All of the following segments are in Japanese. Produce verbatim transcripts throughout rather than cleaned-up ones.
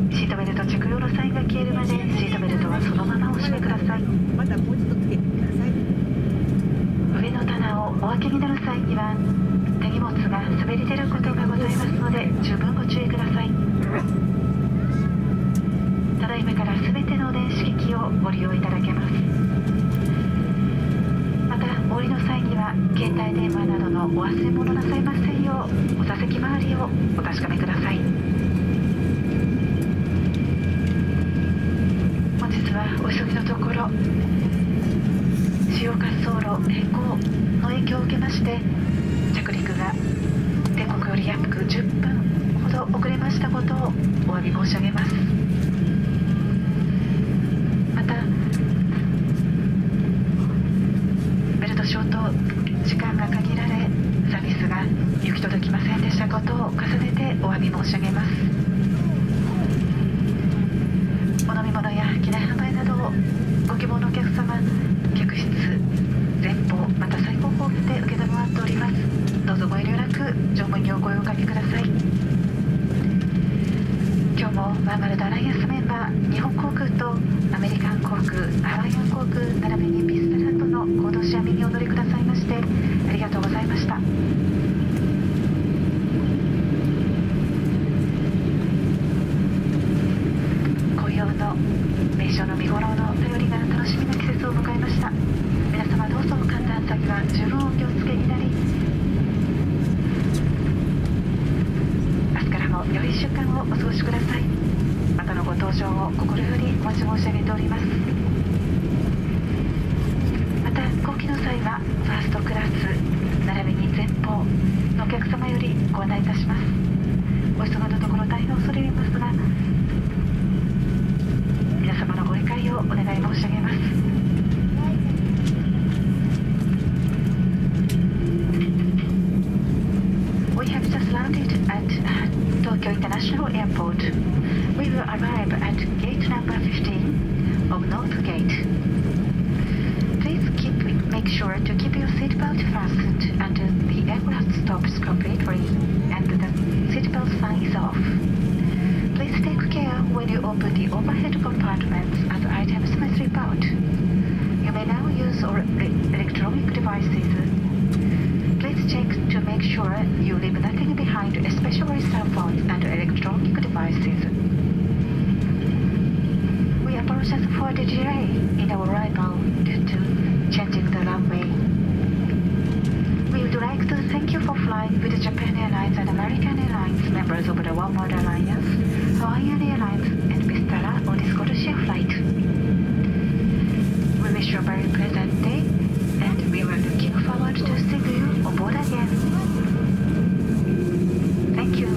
シートベルト着用のサインが消えるまでシートベルトはそのままお締めください。 またもう一度つけてください。 上の棚をお開けになる際には手荷物が滑り出ることがございますので十分ご注意ください。ただいまからすべての電子機器をご利用いただけます。またお降りの際には携帯電話などのお忘れ物なさいませんようお座席周りをお確かめください。本日はお急ぎのところ主要滑走路変更の影響を受けまして着陸が天国より約じゅっぷんほど遅れましたことをお詫び申し上げます。またベルトショート時間が限られサービスが行き届きませんでしたことを重ねてお詫び申し上げます。お飲み物や機内販売などをご希望のお客様客室前方また最後方で受け止まっております。どうぞご遠慮なく乗務員にお声をおかけください。今日もワーマルドアライアンスメンバー日本航空とアメリカン航空ハワイアン航空並びにビスタランドの行動シェア便にお乗りくださいましてありがとうございました。紅葉の名所の見頃の便りが楽しみな季節を迎えました。皆様どうぞ寒暖差には十分お気をつけになり明日からも良いいっしゅうかんをお過ごしください。またのご搭乗を心よりお待ち申し上げております。また飛行機の際はファーストクラス並びに前方のお客様よりご案内いたします。お急ぎのところ大変恐れ入りますが皆様のご理解をお願い申し上げます。We have just landed at Tokyo International Airport. We will arrive at gate number fifteen of North Gate. Please keep, make sure to keep your seatbelt fastened until the aircraft stops completely and the seatbelt sign is off. Please take care when you open the overhead compartments as items may slip out. You may now use our electronic devices. Please check to make sure you leave nothing behind, especially cell phones and electronic devices. We apologize for the delay in our arrival due to changing the runway. We would like to thank you for flying with Japan Airlines and American Airlines, members of the One World Alliance, Hawaiian Airlines, and Vistara on this codeshare flight. We wish you a very pleasant day, and we are looking forward to seeing you on board again. Thank you.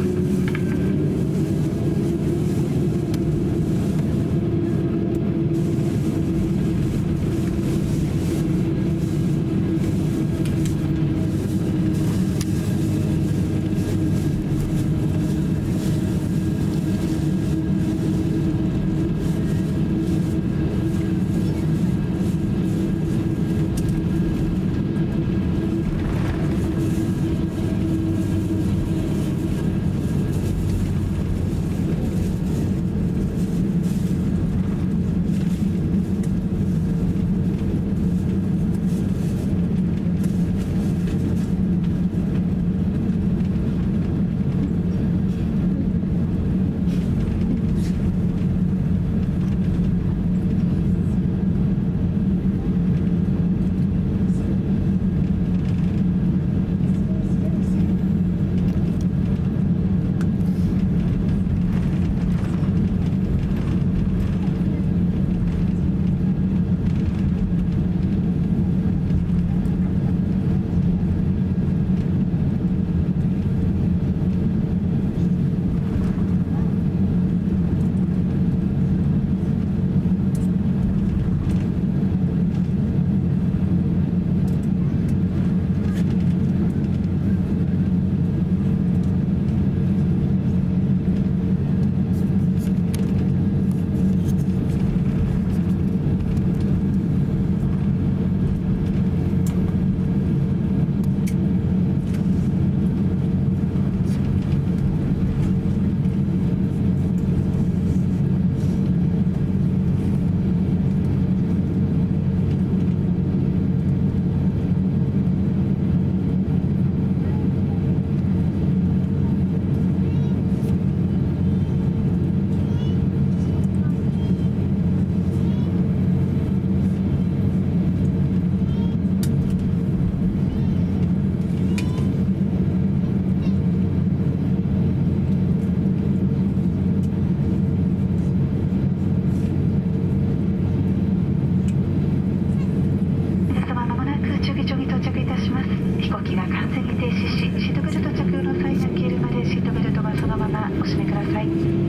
お閉めください。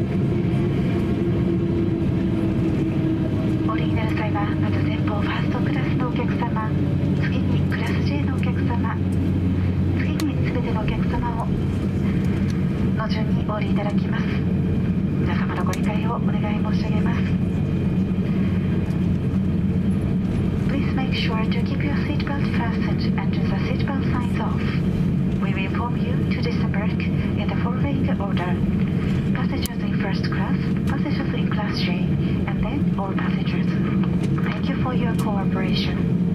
お降りになる際はまず前方ファーストクラスのお客様、次にクラス ジェイ のお客様、次に全てのお客様をの順にお降りいただきます。皆様のご理解をお願い申し上げます。 Please make sure to keep your seatbelt fastened and the seatbelt signs off. We will inform you to disembark in the following order: passengers in first class, passengers in class J, and then all passengers. Thank you for your cooperation.